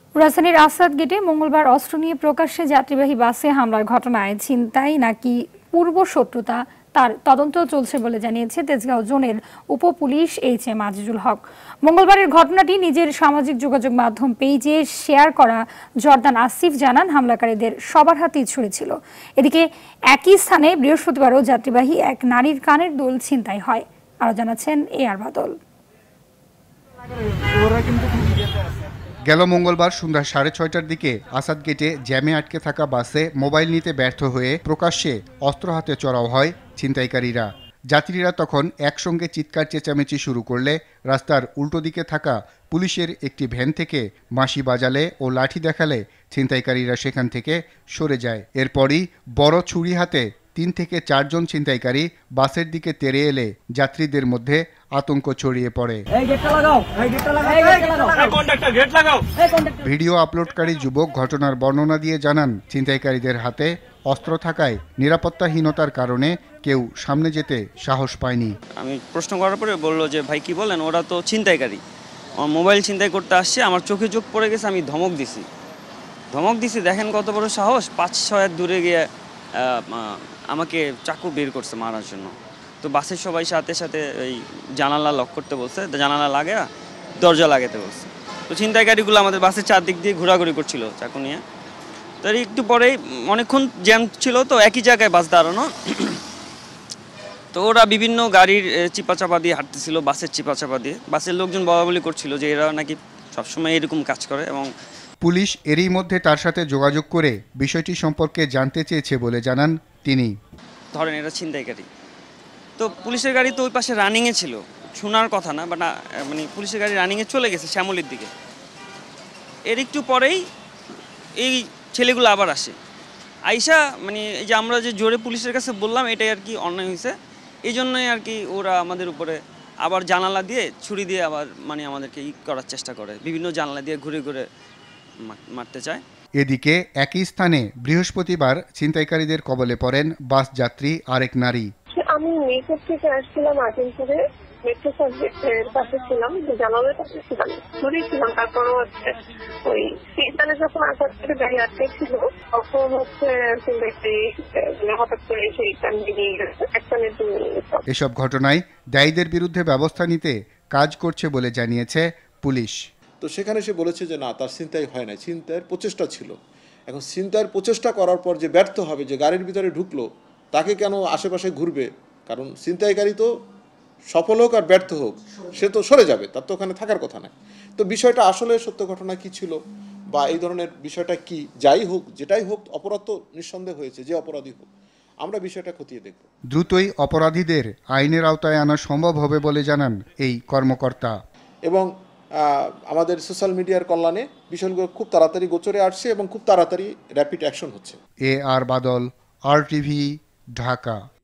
রাজধানীর আসাদ গেটে মঙ্গলবার অস্ত্র নিয়ে প্রকাশ্যে যাত্রীবাহী বাসে হামলার ঘটনায় ছিনতাই নাকি পূর্ব শত্রুতা তার তদন্ত চলছে বলে জানিয়েছে তেজগাঁও জোনের উপপুলিশ এইচ.এম. আজিজুল হক। মঙ্গলবারের ঘটনাটি নিজের সামাজিক যোগাযোগ মাধ্যম পেজে শেয়ার করা জর্দান আসিফ জানান, হামলাকারীদের সবার হাতেই ছুরি ছিল। এদিকে একই স্থানে বৃহস্পতিবারও যাত্রীবাহী এক নারীর কানের দুল ছিনতাই হয়। আরও জানাচ্ছেন এ.আর. বাদল। গেল মঙ্গলবার সন্ধ্যা 6:30টার দিকে আসাদ গেটে জ্যামে আটকে থাকা বাসে মোবাইল নিতে ব্যর্থ হয়ে প্রকাশ্যে অস্ত্র হাতে চড়াও হয় ছিনতাইকারীরা। যাত্রীরা তখন একসঙ্গে চিৎকার চেঁচামেচি শুরু করলে রাস্তার উল্টো দিকে থাকা পুলিশের একটি ভ্যান থেকে বাঁশি বাজালে ও লাঠি দেখালে ছিনতাইকারীরা সেখান থেকে সরে যায়। এরপরই বড় ছুরি হাতে 3 থেকে 4 জন ছিনতাইকারী বাসের দিকে তেড়ে এলে যাত্রীদের মধ্যে আতঙ্ক ছড়িয়ে পড়ে। ভিডিও আপলোডকারী যুবক ঘটনার বর্ণনা দিয়ে জানান, ছিনতাইকারীদের হাতে অস্ত্র থাকায় নিরাপত্তাহীনতার কারণে কেউ সামনে যেতে সাহস পায়নি। আমি প্রশ্ন করার পরে বললো যে ভাই কি বলেন, ওরা তো ছিনতাইকারী, আমার মোবাইল ছিনতাই করতে আসছে, আমার চোখে চোখ পড়ে গেছে, আমি ধমক দিছি, দেখেন কত বড় সাহস, 5-6 হাত দূরে গিয়ে আমাকে চাকু বের করছে মারার জন্য। তো বাসের সবাই সাথে সাথে এই জানালা লক করতে বলছে, জানালা লাগে দরজা লাগাতে বলছে। তো ছিনতাইকারীগুলো আমাদের বাসের চারদিক দিয়ে ঘোরাঘুরি করছিল চাকু নিয়ে। তার একটু পরেই অনেকক্ষণ জ্যাম ছিল, তো একই জায়গায় বাস দাঁড়ানো, তো ওরা বিভিন্ন গাড়ির চিপাচাপা দিয়ে হাঁটতেছিল, বাসের চিপাচাপা দিয়ে। বাসের লোকজন বলাবলি করছিল যে এরা নাকি সবসময় এরকম কাজ করে। এবং পুলিশ এরই মধ্যে তার সাথে যোগাযোগ করে বিষয়টি সম্পর্কে জানতে চেয়েছে বলে জানান তিনি। ধরেন এরা ছিনতাইকারী, তো পুলিশের গাড়ি তো ওই পাশে রানিংয়ে ছিল, শোনার কথা না, বাট মানে পুলিশের গাড়ি রানিংয়ে চলে গেছে শ্যামলির দিকে। এর একটু পরেই এই ছেলেগুলো আবার আসে, আইসা মানে এই যে আমরা যে জোরে পুলিশের কাছে বললাম এটাই আর কি অন্যায় হয়েছে, এই জন্যই আর কি ওরা আমাদের উপরে আবার জানালা দিয়ে ছুরি দিয়ে আবার মানে আমাদেরকে করার চেষ্টা করে, বিভিন্ন জানালা দিয়ে ঘুরে ঘুরে মারতে চায়। এদিকে একই স্থানে বৃহস্পতিবার ছিনতাইকারীদের কবলে পড়েন বাস যাত্রী আরেক নারী। আমি মেকআপ থেকে আসছিলাম আজিমপুরে, মেট্রো সাবজেক্টের পাশে ছিলাম, জানালার পাশে ছিলাম, ধরেছিলাম। তারপর ওই সিজনে যখন আসার থেকে গাড়ি আটকে ছিল, তখন হঠাৎ করে সেই একটানের জন্য। এসব ঘটনায় দায়ীদের বিরুদ্ধে ব্যবস্থা নিতে কাজ করছে বলে জানিয়েছে পুলিশ। তো সেখানে সে বলেছে যে না, তার ছিনতাই হয় না, ছিনতাইয়ের প্রচেষ্টা ছিল। এখন ছিনতাইয়ের প্রচেষ্টা করার পর যে ব্যর্থ হবে, যে গাড়ির ভিতরে ঢুকলো, তাকে কেন আশেপাশে ঘুরবে? কারণ ছিনতাইকারী তো সফল হোক আর ব্যর্থ হোক, সে তো সরে যাবে, তার তো ওখানে থাকার কথা না। তো বিষয়টা আসলে সত্য ঘটনা কি ছিল বা এই ধরনের বিষয়টা কি, যাই হোক যেটাই হোক, অপরাধ তো নিঃসন্দেহ হয়েছে, যে অপরাধী হোক, আমরা বিষয়টা খতিয়ে দেখব। দ্রুতই অপরাধীদের আইনের আওতায় আনা সম্ভব হবে বলে জানান এই কর্মকর্তা। এবং আমাদের সোশ্যাল মিডিয়ার কল্যাণে বিষয়গুলো খুব তাড়াতাড়ি গোচরে আসছে এবং খুব তাড়াতাড়ি র্যাপিড অ্যাকশন হচ্ছে। এ.আর. বাদল, RTV, ঢাকা।